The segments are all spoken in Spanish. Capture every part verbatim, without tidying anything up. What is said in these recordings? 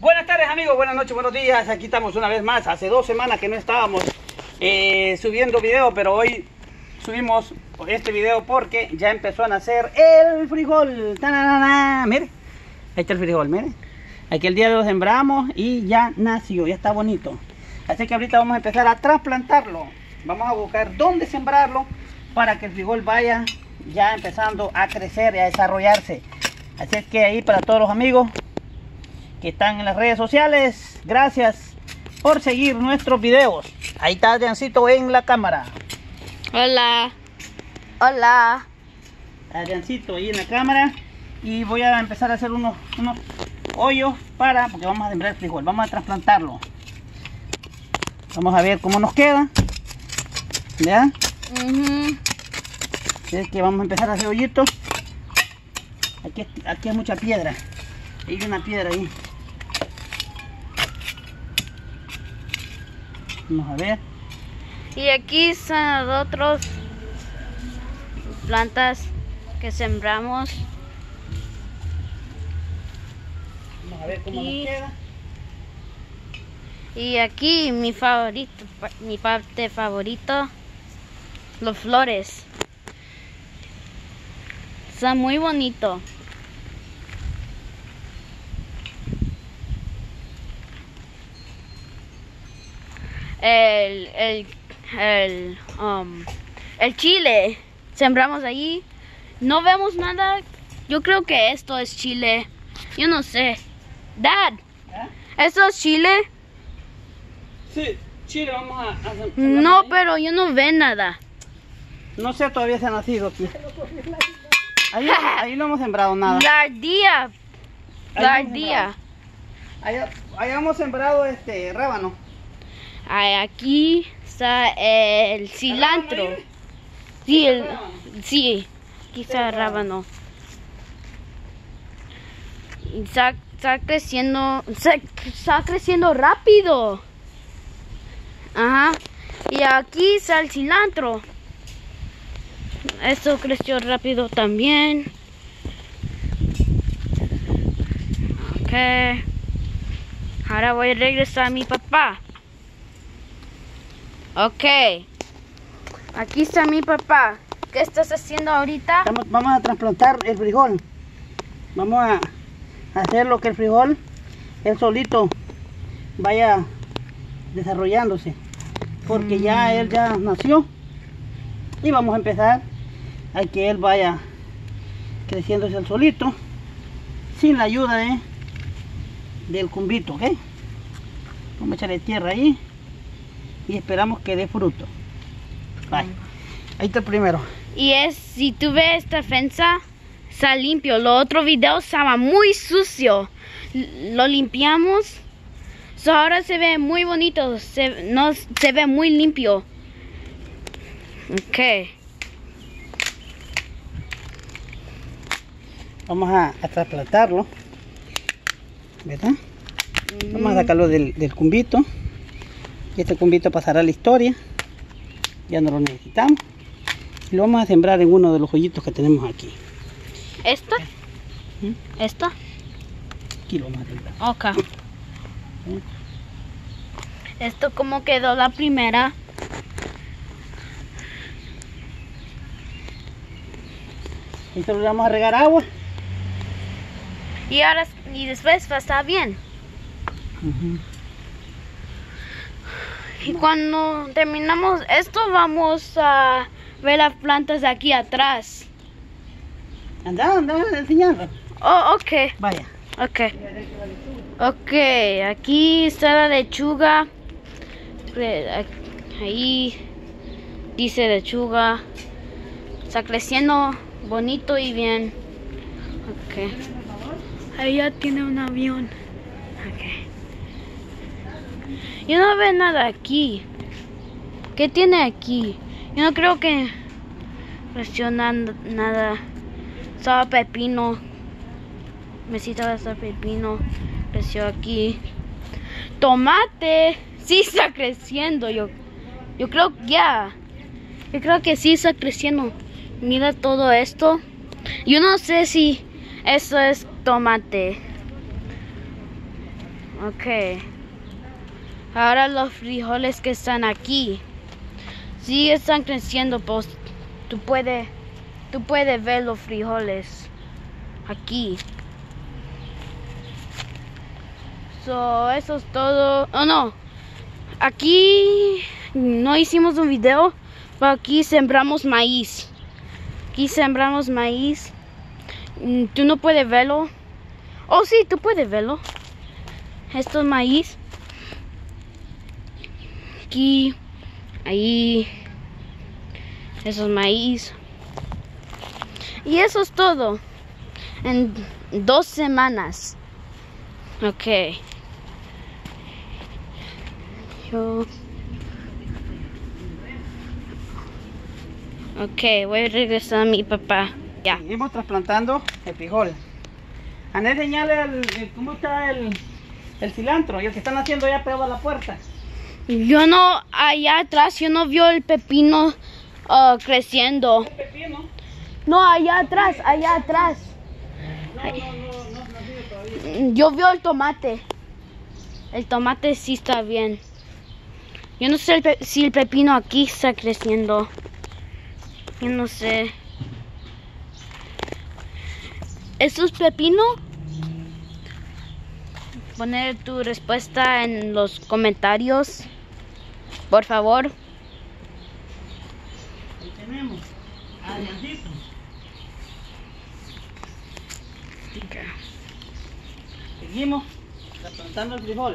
Buenas tardes amigos, buenas noches, buenos días. Aquí estamos una vez más. Hace dos semanas que no estábamos eh, subiendo video, pero hoy subimos este video porque ya empezó a nacer el frijol. ¡Tananana! Mire, ahí está el frijol, mire. Aquí el día lo sembramos y ya nació, ya está bonito. Así que ahorita vamos a empezar a trasplantarlo. Vamos a buscar dónde sembrarlo para que el frijol vaya ya empezando a crecer y a desarrollarse. Así es que ahí para todos los amigos que están en las redes sociales, gracias por seguir nuestros videos. Ahí está Adriancito en la cámara. Hola. Hola. Adriancito ahí en la cámara. Y voy a empezar a hacer unos, unos hoyos para, porque vamos a sembrar el frijol, vamos a trasplantarlo. Vamos a ver cómo nos queda. ¿Ya? Uh-huh. Es que vamos a empezar a hacer hoyitos. Aquí, aquí hay mucha piedra. Hay una piedra ahí. Vamos a ver. Y aquí son otros plantas que sembramos. Vamos a ver cómo Y- nos queda. Y aquí mi favorito, mi parte favorito, los flores. Son muy bonitos. El, el, el, um, el chile, sembramos ahí. No vemos nada. Yo creo que esto es chile. Yo no sé. Dad, ¿Ah? ¿esto es chile? Sí, chile, vamos a, a sembrar No, ahí. pero yo no veo nada. No sé, todavía se ha nacido aquí. Ahí, ahí no hemos sembrado nada. La ardilla. Ahí La hemos ardilla. Ahí, ahí hemos sembrado este rábano. Ay, aquí está el cilantro. ¿Rábano ahí? Sí, el, ¿Rábano? sí, aquí está el Sí, rábano. Y Está, está creciendo, está, está creciendo rápido. Ajá. Y aquí está el cilantro. Esto creció rápido también. Ok. Ahora voy a regresar a mi papá. Ok. Aquí está mi papá. ¿Qué estás haciendo ahorita? Estamos- vamos a trasplantar el frijol. Vamos a hacer lo que el frijol, él solito, vaya desarrollándose. Porque ya él ya nació. Y vamos a empezar a que él vaya creciéndose el solito. Sin la ayuda de, del cumbito, ¿ok? Vamos a echarle tierra ahí. Y esperamos que dé fruto. Bye. Ahí está el primero. Y es, si tú ves esta fensa, está limpio. Lo otro video estaba muy sucio. L- Lo limpiamos. So ahora se ve muy bonito. Se, no, se ve muy limpio. Ok. Vamos a, a trasplantarlo. ¿Verdad? Vamos a sacarlo del, del cumbito. Y este cumbito pasará a la historia. Ya no lo necesitamos. Y lo vamos a sembrar en uno de los hoyitos que tenemos aquí. ¿Esta? ¿Mm? ¿Esta? Aquí lo vamos a sembrar. Ok. Esto como quedó la primera. Esto le vamos a regar agua. Y ahora y después va a estar bien. Ujú. Y cuando terminamos esto vamos a ver las plantas de aquí atrás. Anda, anda enseñando. Oh, ok, Vaya. ok. Ok, aquí está la lechuga. Re- Ahí dice lechuga. Está creciendo bonito y bien. Ok. Ahí ya tiene un avión. Ok. Yo no veo nada aquí. ¿Qué tiene aquí? Yo no creo que creció na- nada. Estaba pepino. Mesita de esta pepino. Creció aquí. Tomate. Sí está creciendo. Yo, yo creo que ya. Yo creo que sí está creciendo. Mira todo esto. Yo no sé si eso es tomate. Ok. Ahora los frijoles que están aquí. Sí están creciendo, pues tú puedes, tú puedes ver los frijoles aquí. So, eso es todo. Oh no. Aquí no hicimos un video, pero aquí sembramos maíz. Aquí sembramos maíz. Tú no puedes verlo. Oh sí, tú puedes verlo. Esto es maíz. Aquí, ahí. Eso es maíz. Y eso es todo. En dos semanas. Ok. Yo. Ok, voy a regresar a mi papá. Ya. Seguimos trasplantando el frijol. Andé señale el, el- cómo está el, el cilantro y el que están haciendo ya pegado a la puerta. Yo no, allá atrás, yo no vio el pepino uh, creciendo. ¿El pepino? No, allá atrás, allá atrás. No, no, no, no, no sigue todavía. Yo vio el tomate. El tomate sí está bien. Yo no sé el pe- si el pepino aquí está creciendo. Yo no sé. ¿Eso es pepino? Poner tu respuesta en los comentarios, por favor. Ahí tenemos. Adriancito. Seguimos trasplantando el frijol.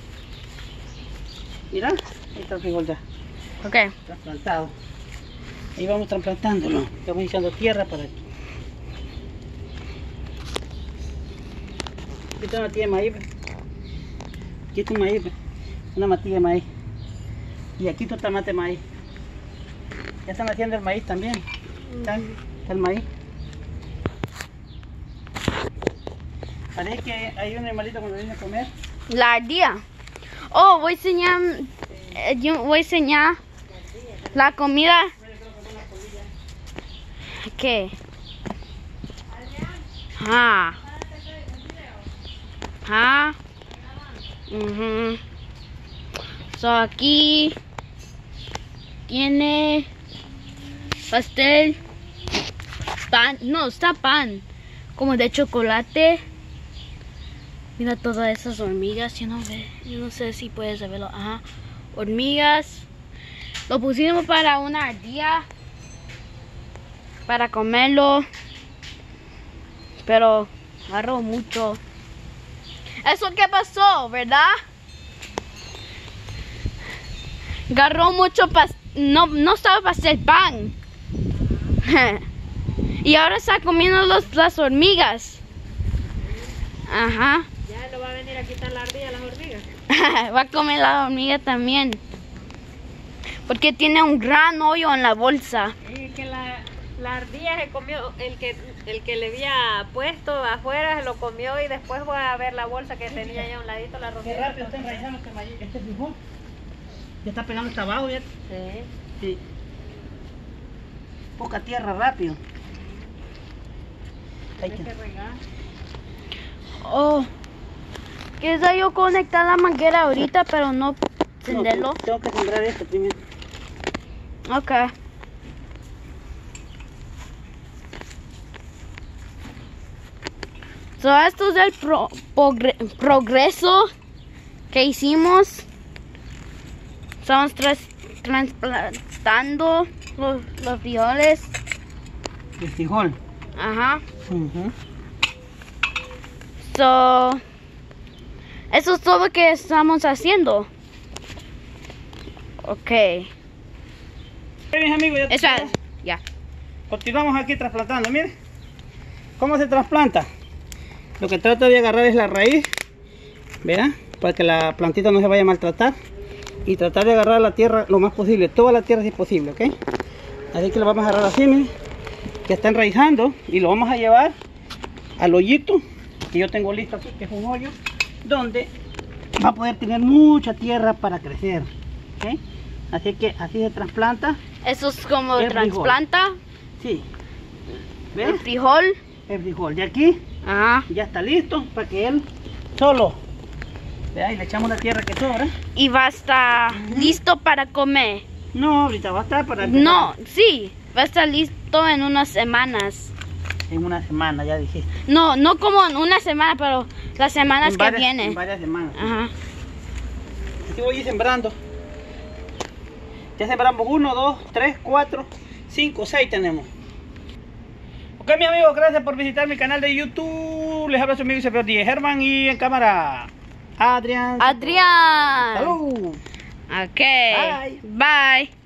Mira, ahí está el frijol ya. Ok. Trasplantado. Ahí vamos trasplantándolo. Estamos echando tierra para aquí. Aquí está una matilla de maíz. Aquí está un maíz. Una matilla de maíz. Y aquí está tomate de maíz. Ya están haciendo el maíz también. Está, está el maíz. Parece que hay un animalito cuando viene a comer. La ardilla. Oh, voy a enseñar. eh, Yo voy a enseñar la comida. ¿Qué? Ah. Ah. Mhm. So aquí tiene pastel, pan, no, está pan, como de chocolate. Mira todas esas hormigas, yo no ve, yo no sé si puedes verlo. Ajá, hormigas. Lo pusimos para una ardilla, para comerlo, pero agarró mucho. Eso que pasó, ¿verdad? Agarró mucho pas no, no estaba para hacer pan. Y ahora está comiendo los, las hormigas. Ajá. Ya lo va a venir a quitar la ardilla a las hormigas. Va a comer la hormiga también. Porque tiene un gran hoyo en la bolsa. Y que la, la ardilla se comió, el que, el que le había puesto afuera se lo comió y después voy a ver la bolsa que tenía ya a un ladito la Qué hormiga. rápido está enraizando este, maíz, este frijol. Ya está pegando hasta abajo ya. Sí. Sí. Poca tierra rápido. Ahí Hay que está. regar. Oh. Quisiera yo conectar la manguera ahorita, pero no No, encenderlo. tengo que sembrar esto primero. Ok. So, esto es el pro- progre- progreso que hicimos. Estamos tras- trasplantando los, los frijoles. El frijol. Ajá. Ujú. So, eso es todo que estamos haciendo. Ok. Bien, mis amigos, ya Eso es. tenemos. Ya. Continuamos aquí trasplantando. Miren cómo se trasplanta. Lo que trata de agarrar es la raíz, ¿verdad? Para que la plantita no se vaya a maltratar. Y tratar de agarrar la tierra lo más posible. Toda la tierra si es posible, ¿ok? Así que lo vamos a agarrar así, miren. Que está enraizando. Y lo vamos a llevar al hoyito que yo tengo listo aquí, que es un hoyo. Donde va a poder tener mucha tierra para crecer. ¿Ok? Así que así se trasplanta. Eso es como El frijol. trasplanta Sí. el ¿Ves? frijol. El frijol de aquí Ajá. ya está listo para que él solo Vea, y le echamos la tierra que sobra. Y va a estar listo para comer. No, ahorita va a estar para empezar. No, sí, va a estar listo en unas semanas. En una semana, ya dijiste. No, no como en una semana, pero las semanas En que varias- vienen. En varias semanas. Ajá. Así voy a ir sembrando. Ya sembramos uno, dos, tres, cuatro, cinco, seis tenemos. Ok, mis amigos, gracias por visitar mi canal de YouTube. Les habla su amigo y servidor Diego Germán y en cámara Adrián. Adrián. Salud. Ok. Bye. Bye.